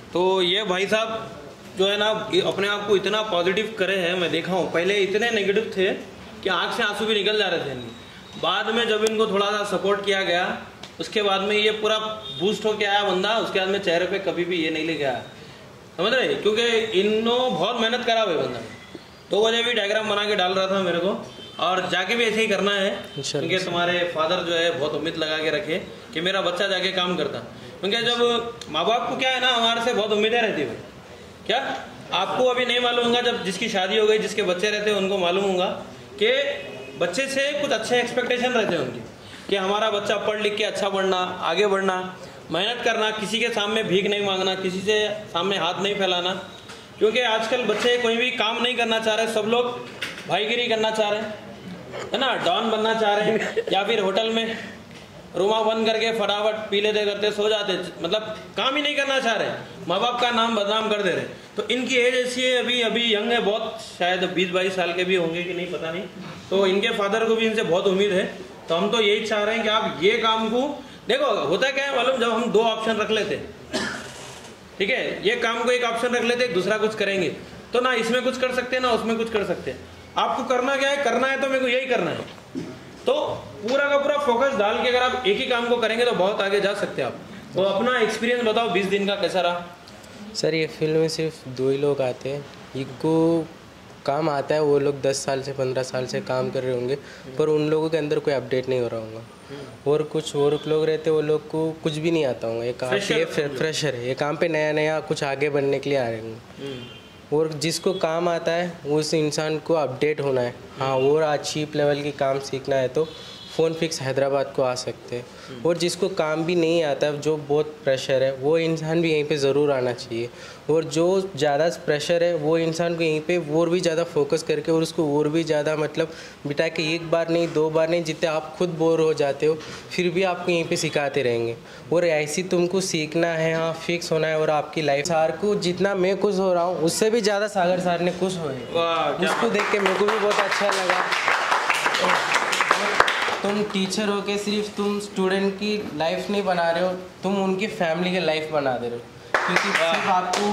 तो ये भाई साहब जो है ना अपने आप को इतना पॉजिटिव करे हैं, मैं देखा हूँ। पहले इतने नेगेटिव थे कि आँख से आंसू भी निकल जा रहे थे इनके। बाद में जब इनको थोड़ा सा सपोर्ट किया गया, उसके बाद में ये पूरा बूस्ट होके आया बंदा। उसके बाद में चेहरे पे कभी भी ये नहीं लेके आया, समझ रहे? क्योंकि इन्हों बहुत मेहनत करा हुआ बंदा। 2 बजे भी डायग्राम बना के डाल रहा था मेरे को, और जाके भी ऐसे ही करना है। क्योंकि तुम्हारे फादर जो है बहुत उम्मीद लगा के रखे कि मेरा बच्चा जाके काम करता। क्योंकि जब माँ बाप को क्या है ना, हमारे से बहुत उम्मीदें रहती है। क्या आपको अभी नहीं मालूम होगा, जब जिसकी शादी हो गई, जिसके बच्चे रहते हैं, उनको मालूम होगा कि बच्चे से कुछ अच्छे एक्सपेक्टेशन रहते हैं उनकी, कि हमारा बच्चा पढ़ लिख के अच्छा बढ़ना, आगे बढ़ना, मेहनत करना, किसी के सामने भीख नहीं मांगना, किसी से सामने हाथ नहीं फैलाना। क्योंकि आजकल बच्चे कोई भी काम नहीं करना चाह रहे, सब लोग भाईगिरी करना चाह रहे हैं, है ना, डॉन बनना चाह रहे हैं, या फिर होटल में रूमा बंद करके फटाफट पी लेते करते सो जाते, मतलब काम ही नहीं करना चाह रहे, माँ बाप का नाम बदनाम कर दे रहे। तो इनकी एज ऐसी है, अभी यंग है बहुत, शायद 20-22 साल के भी होंगे कि नहीं पता नहीं। तो इनके फादर को भी इनसे बहुत उम्मीद है। तो हम तो यही चाह रहे हैं कि आप ये काम को देखो। होता क्या है मालूम, जब हम 2 ऑप्शन रख लेते, ठीक है, ये काम को एक ऑप्शन रख लेते, दूसरा कुछ करेंगे, तो ना इसमें कुछ कर सकते हैं ना उसमें कुछ कर सकते हैं। आपको करना क्या है, करना है तो मेरे को यही करना है। तो पूरा का पूरा फोकस डाल के अगर आप एक ही काम को करेंगे तो बहुत आगे जा सकते हैं आप। तो अपना एक्सपीरियंस बताओ 20 दिन का कैसा रहा? सर ये फील्ड में सिर्फ 2 ही लोग आते हैं, इनको काम आता है, वो लोग 10 साल से 15 साल से काम कर रहे होंगे, पर उन लोगों के अंदर कोई अपडेट नहीं हो रहा होगा। और कुछ और लोग रहते हैं, वो लोग को कुछ भी नहीं आता होगा, ये काम पे फ्रेशर है, ये काम पे नया कुछ आगे बढ़ने के लिए आ रहे होंगे। और जिसको काम आता है उस इंसान को अपडेट होना है, हाँ, और चीप लेवल की काम सीखना है तो फ़ोन फिक्स हैदराबाद को आ सकते हैं। और जिसको काम भी नहीं आता, जो बहुत प्रेशर है, वो इंसान भी यहीं पे ज़रूर आना चाहिए। और जो ज़्यादा प्रेशर है, वो इंसान को यहीं पे और भी ज़्यादा फोकस करके और उसको और भी ज़्यादा मतलब बिठा के 1 बार नहीं 2 बार नहीं, जितने आप खुद बोर हो जाते हो फिर भी आपको यहीं पे सिखाते रहेंगे। और ऐसी तुमको सीखना है, हाँ, फिक्स होना है। और आपकी लाइफ सार को जितना मैं खुश हो रहा हूँ, उससे भी ज़्यादा सागर सार ने खुश हुए, उसको देख के मेरे को भी बहुत अच्छा लगा। तुम टीचर हो के सिर्फ तुम स्टूडेंट की लाइफ नहीं बना रहे हो, तुम उनकी फैमिली की लाइफ बना दे रहे हो। क्योंकि सिर्फ आपको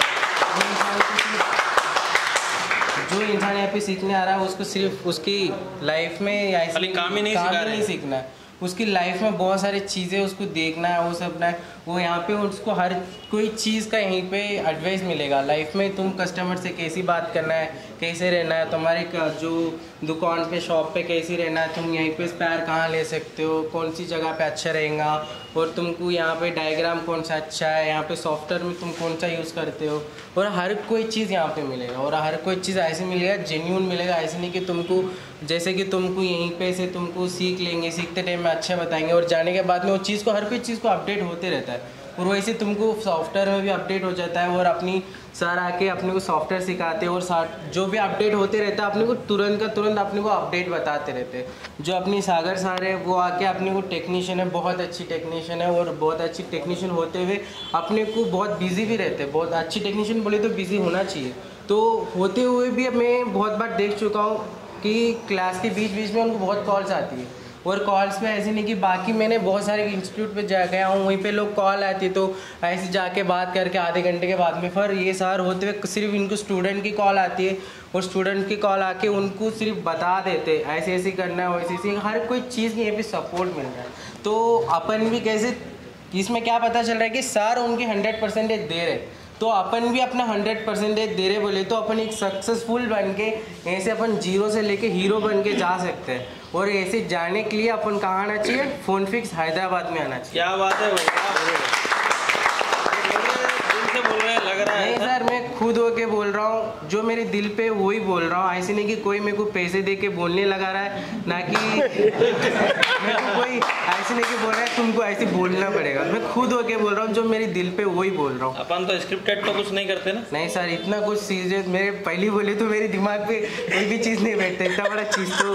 जो इंसान यहाँ पे सीखने आ रहा है, उसको सिर्फ उसकी लाइफ में या काम ही नहीं सीखना है, उसकी लाइफ में बहुत सारी चीज़ें उसको देखना है, वो सब है। वो यहाँ पे उसको हर कोई चीज़ का यहीं पे एडवाइस मिलेगा। लाइफ में तुम कस्टमर से कैसी बात करना है, कैसे रहना है, तुम्हारे जो दुकान पे शॉप पे कैसे रहना है, तुम यहीं पे स्पेयर कहाँ ले सकते हो, कौन सी जगह पे अच्छा रहेगा, और तुमको यहाँ पे डायग्राम कौन सा अच्छा है, यहाँ पे सॉफ्टवेयर में तुम कौन सा यूज़ करते हो। और हर कोई चीज़ यहाँ पे मिलेगा, और हर कोई चीज़ ऐसे मिलेगा, जेन्यून मिलेगा। ऐसे नहीं कि तुमको जैसे कि तुमको यहीं पे से तुमको सीख लेंगे, सीखते टाइम में अच्छा बताएंगे, और जाने के बाद में वो चीज़ को हर कोई चीज़ को अपडेट होते रहता है। और वैसे तुमको सॉफ्टवेयर में भी अपडेट हो जाता है, और अपनी सर आके अपने को सॉफ्टवेयर सिखाते हैं, और जो भी अपडेट होते रहता है अपने को तुरंत का तुरंत अपने को अपडेट बताते रहते हैं। जो अपनी सागर सर है, वो आके अपने को टेक्नीशियन है, बहुत अच्छी टेक्नीशियन है, और बहुत अच्छी टेक्नीशियन होते हुए अपने को बहुत बिजी भी रहते हैं। बहुत अच्छी टेक्नीशियन बोले तो बिजी होना चाहिए। तो होते हुए भी मैं बहुत बार देख चुका हूँ कि क्लास के बीच बीच में उनको बहुत कॉल्स आती है, और कॉल्स में ऐसे नहीं कि बाकी मैंने बहुत सारे इंस्टीट्यूट पे जा गया हूँ, वहीं पे लोग कॉल आती है तो ऐसे जाके बात करके आधे घंटे के बाद में, फिर ये सार होते हुए सिर्फ इनको स्टूडेंट की कॉल आती है, और स्टूडेंट की कॉल आके उनको सिर्फ बता देते ऐसे ऐसे करना है, वैसे ऐसे, हर कोई चीज़ यहाँ पे सपोर्ट मिल रहा है। तो अपन भी कैसे, इसमें क्या पता चल रहा है कि सर उनके 100% दे रहे, तो अपन भी अपना 100% दे रहे बोले तो अपन एक सक्सेसफुल बन के ऐसे अपन 0 से लेके हीरो बन के जा सकते हैं। और ऐसे जाने के लिए अपन कहाँ आना चाहिए, फोन फिक्स हैदराबाद में आना चाहिए। क्या बात है बोल रहे हैं, लग रहा है। नहीं सर, मैं खुद होके बोल रहा हूँ, जो मेरे दिल पे वही बोल रहा हूँ। ऐसे नहीं कि कोई मेरे को पैसे दे के बोलने लगा रहा है, ना कि मेरे को कोई ऐसे नहीं कि बोल रहा है तुमको ऐसे बोलना पड़ेगा। मैं खुद होके बोल रहा हूँ, जो मेरे दिल पे वही बोल रहा हूँ। अपन तो स्क्रिप्टेड तो कुछ नहीं करते ना। नहीं सर, इतना कुछ सीरियस मेरे पहली बोले तो मेरे दिमाग पे कोई भी चीज़ नहीं बैठता, इतना बड़ा चीज़ तो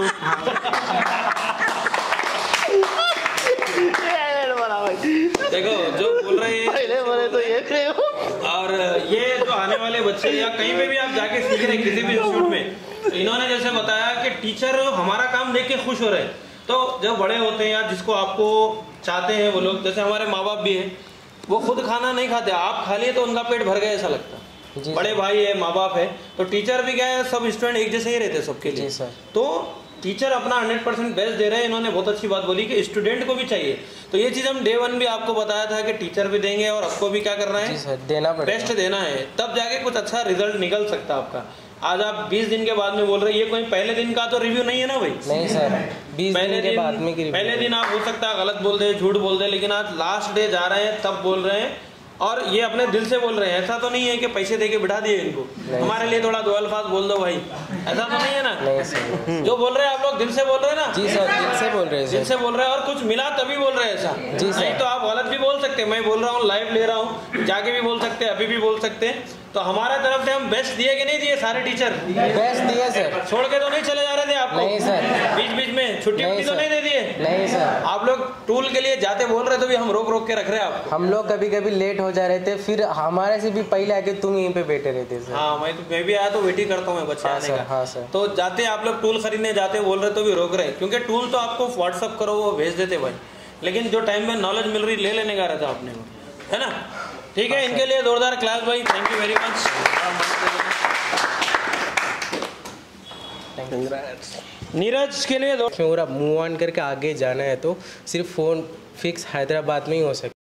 देखो जो बोल रहे हैं पहले बोले तो ये, और ये जो आने वाले बच्चे या कहीं पे भी आप जाके सीख रहे हैं किसी भी इंस्टीट्यूट में, तो इन्होंने जैसे बताया कि टीचर हमारा काम देख के खुश हो रहे हैं। तो जब बड़े होते हैं या जिसको आपको चाहते हैं वो लोग, जैसे हमारे माँ बाप भी हैं, वो खुद खाना नहीं खाते, आप खा लिए तो उनका पेट भर गया ऐसा लगता है। बड़े भाई है, माँ बाप है, तो टीचर भी क्या है, सब स्टूडेंट एक जैसे ही रहते हैं सबके लिए। तो टीचर अपना 100% बेस्ट दे रहे हैं। इन्होंने बहुत अच्छी बात बोली कि स्टूडेंट को भी चाहिए, तो ये चीज़ हम डे 1 भी आपको बताया था कि टीचर भी देंगे और आपको भी क्या करना है, देना पड़ेगा, बेस्ट देना है, तब जाके कुछ अच्छा रिजल्ट निकल सकता है आपका। आज आप 20 दिन के बाद में बोल रहे हैं, ये कोई पहले दिन का तो रिव्यू नहीं है ना भाई। नहीं सर, 20 दिन के बाद में पहले दिन आप हो सकता है गलत बोल दे, झूठ बोल दे, लेकिन आज लास्ट डे जा रहे हैं तब बोल रहे हैं, और ये अपने दिल से बोल रहे हैं। ऐसा तो नहीं है कि पैसे देके बिठा दिए इनको, हमारे लिए थोड़ा 2 अल्फाज बोल दो भाई, ऐसा तो नहीं है ना। नहीं सर, जो बोल रहे हैं आप लोग दिल से बोल रहे हैं ना। जी सर, दिल से बोल रहे हैं, दिल से बोल रहे हैं, और कुछ मिला तभी बोल रहे हैं ऐसा। जी सर, नहीं तो आप गलत भी बोल सकते हैं। मैं बोल रहा हूँ, लाइव ले रहा हूँ, जाके भी बोल सकते हैं, अभी भी बोल सकते हैं। तो हमारे तरफ से हम बेस्ट दिए कि नहीं दिए? सारे टीचर बेस्ट दिए सर, छोड़ के तो नहीं चले जा रहे थे आपको? नहीं सर, बीच बीच में छुट्टी तो नहीं दे दिए? नहीं सर, आप लोग टूल के लिए जाते बोल रहे तो भी हम रोक रोक के रख रहे हैं आपको। हम लोग कभी कभी लेट हो जा रहे थे, फिर हमारे से भी पहले आके तुम यहीं पे बैठे रहते सर। हाँ, मैं भी आया तो वेट ही करता हूँ मैं बच्चे आने का। हाँ सर, तो जाते आप लोग टूल खरीदने जाते बोल रहे तो भी रोक रहे, क्योंकि टूल तो आपको व्हाट्सअप करो वो भेज देते भाई, लेकिन जो टाइम में नॉलेज मिल रही ले लेने का रहता अपने को, है ना। ठीक है, इनके लिए जोरदार क्लास भाई, thank you very much. Neeraj के लिए मूव ऑन करके आगे जाना है तो सिर्फ फ़ोन फिक्स हैदराबाद में ही हो सकता है।